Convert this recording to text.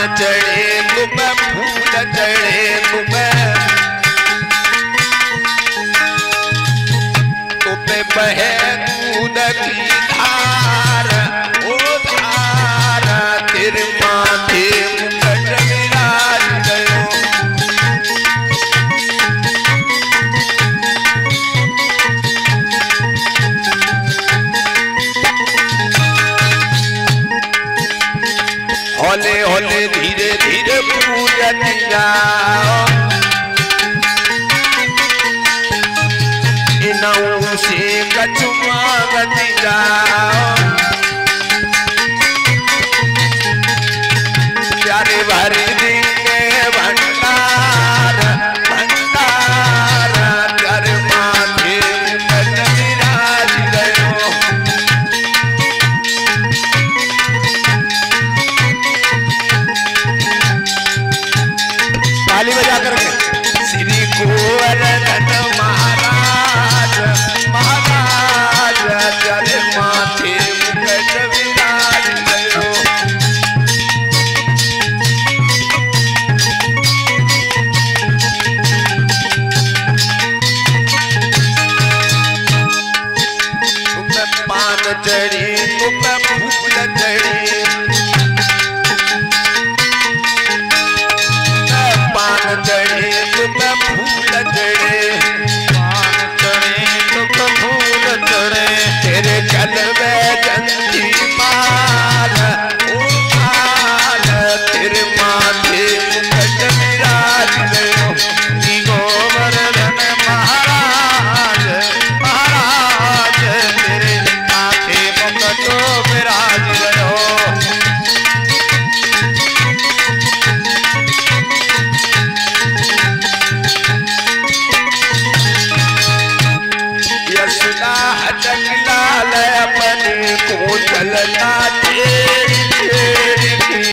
चढ़े तुम्हें फूल चढ़े तुम्हें बहे दूध की धार ओ धार तेरे माथे मुकुट विराज गयो हौले हौले धीरे धीरे पूजन जाओ इनाऊ से कछुआ गति जाओ प्यारे भरी देंगे भंडार भंडार प्यारे माथे मुकुट विराज गयो ताली बजा करके श्री गोवर्धन महाराज महाराज तेरे माथे मुकुट विराज गयो तुम्हें पान चढ़ी तुम्हें फूल चढ़ी पान चढ़े तुम्हें फूल चढ़े पान चढ़े तुम्हें फूल चढ़े तेरे गल में जंती माल ओ माल तेरे माथे मुकुट विराज गयो गोवर्धन महाराज महाराज तेरे माथे मुकुट विराज गयो यशोदा हटक लाल अपने को चलना थे